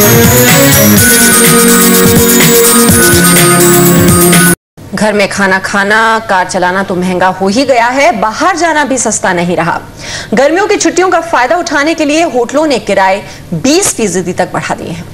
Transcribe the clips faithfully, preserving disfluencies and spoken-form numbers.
घर में खाना खाना, कार चलाना तो महंगा हो ही गया है, बाहर जाना भी सस्ता नहीं रहा। गर्मियों की छुट्टियों का फायदा उठाने के लिए होटलों ने किराए बीस फीसदी तक बढ़ा दिए हैं।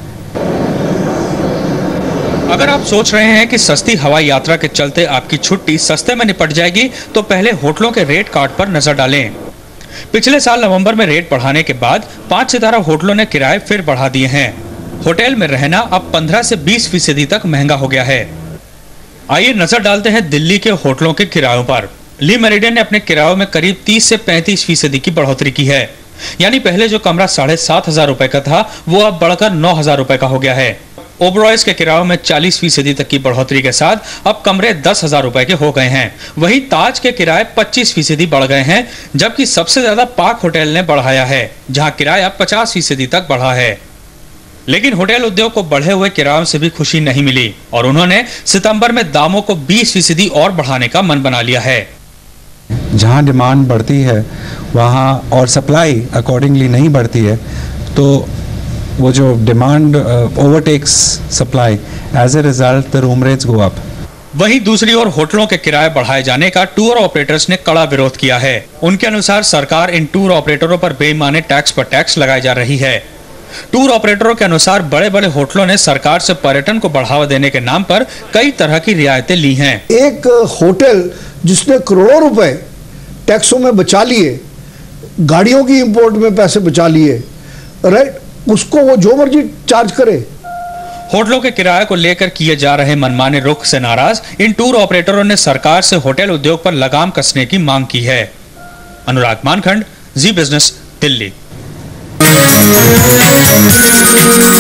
अगर आप सोच रहे हैं कि सस्ती हवाई यात्रा के चलते आपकी छुट्टी सस्ते में निपट जाएगी, तो पहले होटलों के रेट कार्ड पर नजर डालें। पिछले साल नवंबर में रेट बढ़ाने के बाद पांच सितारा होटलों ने किराए फिर बढ़ा दिए हैं। होटल में रहना अब पंद्रह से बीस फीसदी तक महंगा हो गया है। आइए नजर डालते हैं दिल्ली के होटलों के किरायों पर। ली मेरिडियन ने अपने किरायों में करीब तीस से पैंतीस फीसदी की बढ़ोतरी की है। यानी पहले जो कमरा साढ़े सात हजार रुपए का था, वो अब बढ़कर नौ हजार रुपए का हो गया है। ओबरॉयज के किरायों में चालीस फीसदी तक की बढ़ोतरी के साथ अब कमरे दस हजार रुपए के हो गए हैं। वहीं ताज के किराए पच्चीस फीसदी बढ़ गए हैं, जबकि सबसे ज्यादा पाक होटल ने बढ़ाया है, जहां किराया पचास फीसदी तक बढ़ा है। लेकिन होटल उद्योग को बढ़े हुए किरायों से भी खुशी नहीं मिली और उन्होंने सितंबर में दामों को बीस फीसदी और बढ़ाने का मन बना लिया है। जहां डिमांड बढ़ती है वहां और सप्लाई अकॉर्डिंगली नहीं बढ़ती है, तो वो जो demand overtakes supply, as a result the room rates go up. वहीं दूसरी ओर होटलों के किराए बढ़ाए जाने का टूर ऑपरेटर्स ने कड़ा विरोध किया है। उनके अनुसार सरकार इन टूर ऑपरेटरों पर बेईमानी टैक्स पर टैक्स लगाई जा रही है। टूर ऑपरेटरों के अनुसार बड़े बड़े होटलों ने सरकार से पर्यटन को बढ़ावा देने के नाम पर कई तरह की रियायतें ली हैं। एक होटल जिसने करोड़ों रुपए टैक्सों में बचा लिए, गाड़ियों की इंपोर्ट में पैसे बचा लिए, राइट, उसको वो जो मर्जी चार्ज करे। होटलों के किराए को लेकर किए जा रहे मनमाने रुख से नाराज इन टूर ऑपरेटरों ने सरकार से होटल उद्योग पर लगाम कसने की मांग की है। अनुराग मानखंड, जी बिजनेस, दिल्ली।